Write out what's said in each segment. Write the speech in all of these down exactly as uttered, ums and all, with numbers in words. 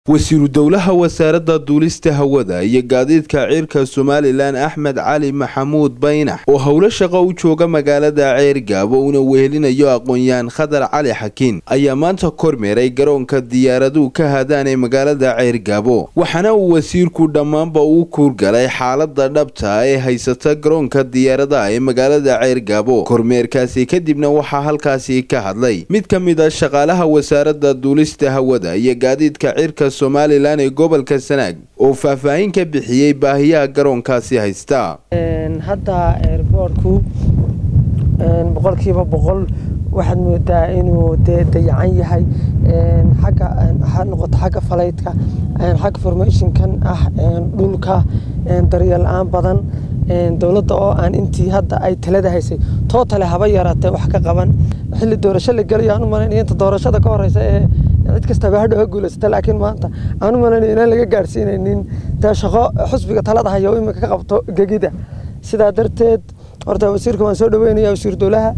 wasiiru dowlaha wasaaradda duulista hawada iyo gaadiidka cirka Somaliland Axmed Cali Maxamuud Baynax oo howlo shaqo u jooga magaalada Ceergaabo una wehelinayo aqoon-yahan Khadar Cali Xakiin ayaa maanta kormeeray garoonka diyaaraduhu ka hadaan ee magaalada Ceergaabo waxaana uu wasiirku dhamaanba uu kuurgalay xaaladda dhabta ee haysata garoonka diyaaradaha ee magaalada Ceergaabo kormeerkaasi kadibna waxa halkaasi ka hadlay mid ka mid ah shaqaalaha wasaaradda duulista hawada iyo gaadiidka cirka Somaliland ee gobolka Sanaag oo faahfaahin ka bixiyay baahiyaha garoonkaasi haysta een hadda airportku een boqolkiiba boqol waxaad moodaa inuu dayacan yahay een xagga waxa noqoto xagga flightka een xagga formationkan ah een dhulka een daryeel aan badan een dawladda oo aan intii hadda ay talada haysay total haba yaraatay wax ka qaban xilli doorasho la galiyo aan u maleynay inta doorashada ka horeysa ee cid kasta baa hadhow guuleysatay laakiin maanta aan u maleynay in laga gaarsiinaynin taa shaqo xusbiga talada hayo imika ka qabto gegida sida darteed horta wasiirka waan soo dhaweynayaa wasiir dowlaha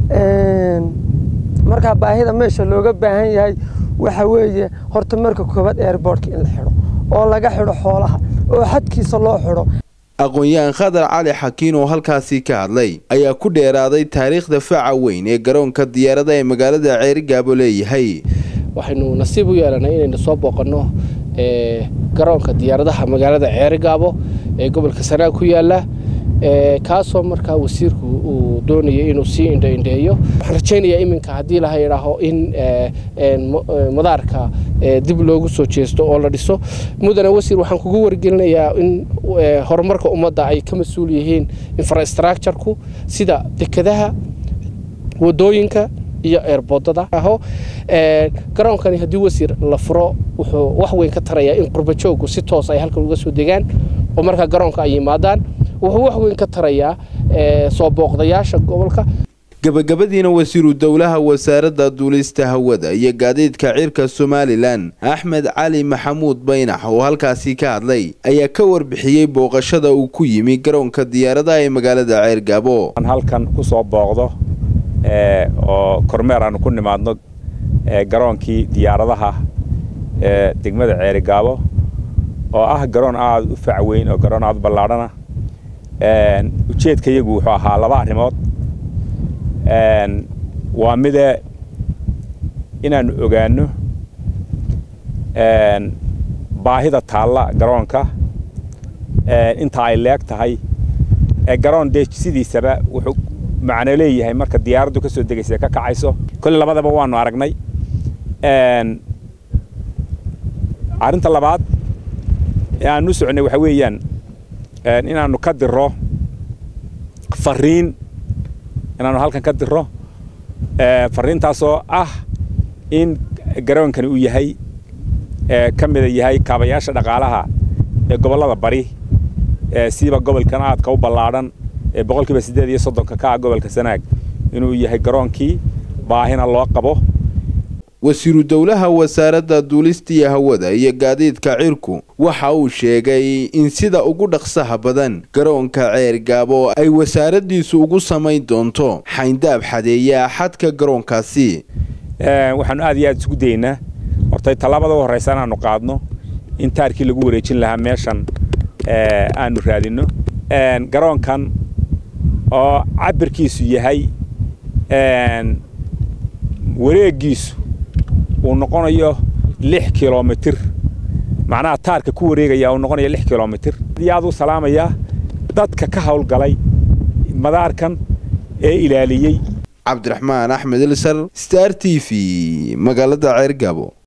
een marka baahida meesha looga baahan yahay waxa weeye horta marka koobaad airportka in la xiro oo laga xiro xoolaha oo xadkiisa loo xiro aqoon-yahan Khadar Cali Xakiin oo halkaasi ka hadlay ayaa ku dheeraaday taariikhda faca weyn ee garoonka diyaaradaha ee magaalada Ceergaabo leeyahay waxaynu nasiib u yeelanay inaynu soo booqano ee garoonka diyaaradaha magaalada Ceergaabo ee gobolka Sanaag ku yaala ee kaasoo markaa wasiirku uu doonayay inuu sii indho-indheeyo waxaan rajaynayaa iminka haddii la yiraahdo in ee madaarka dib loogu soo jeesto oo la dhiso mudana wasiir waxaan kugu wargelinayaa in horumarka ummadda ay ka mas'uul yihiin infrastructure-ku sida dekedaha wadooyinka iyo airportada aho ee garoonkani hadii wasiir la furo wuxuu wax weyn ka tarayaa in qurba joogku si toos ay halka uga soo degaan oo marka garoonka ay yimaadaan wuxuu wax weyn ka tarayaa ee soo booqdayaasha gobolka gabagabadiina wasiiru dowlaha wasaaradda duulista hawada iyo gaadiidka cirka Somaliland Axmed Cali Maxamuud Baynax oo halkaasi ka hadlay ayaa ka warbixiyay booqashada uu ku yimi garoonka diyaaradaha ee magaalada Ceergaabo halkan ku soo booqdo ee oo kormeer aan ku nimaadno ee garoonkii diyaaradaha ee degmada Ceergaabo oo ah garoon aad u fac weyn oo garoon aad ballaadhana een ujeedka iyagu wuxuu ahaa laba arrimood een waa mid inaan ogaano een baahida taalla garoonka ee inta ay leeg tahay ee garoon deej sidiisaba wuxuu macna leeyahay marka diyaaraddu ka soo degaysa ka kacayso kulli labadaba waanu aragnay een arinta labaad ee aanu soconay waxa weeyaan een inaanu ka diro fariin inaanu halkan ka diro ee fariintaasoo ah in garoonkani uu yahay ee kamid yahay kaabayaasha dhaqaalaha ee gobolada bari ee siiba gobolkan aadka u ballaadhan ee boqolkiiba siddeed iyo soddon ka gobolka Sanaag inuu yahay garoonkii baahina loo qabo wasiiru dowlaha wasaaradda duulista hawada iyo gaadiidka cirku waxa uu sheegay in sida ugu dhaqsaha badan garoonka Ceergaabo ay wasaaraddiisu ugu sameyn doonto xayndaab xadeeya xadka garoonkaasi ee waxaan aad iyo aad isku daynaa horta talaabada horeysa aanu qaadno in taarkii lagu wareejin lahaa meeshan ee aanu raadino een garoonkan oo cabirkiisu yahay een wareegiisu uu noqonayo lix kiiloomitir macnaha taarka ku wareegaya uu noqonayo lix kiiloomitir aad u salaamaya dadka ka hawlgalay madaarkan ee ilaaliyay Cabdiraxmaan Axmed Ilsar Star T V magaalada Ceergaabo.